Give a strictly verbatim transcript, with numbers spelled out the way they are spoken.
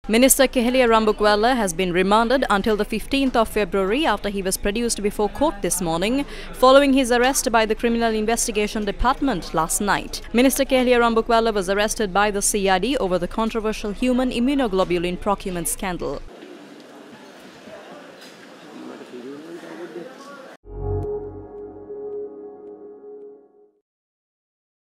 Minister Keheliya Rambukwella has been remanded until the fifteenth of February after he was produced before court this morning, following his arrest by the Criminal Investigation Department last night. Minister Keheliya Rambukwella was arrested by the C I D over the controversial human immunoglobulin procurement scandal.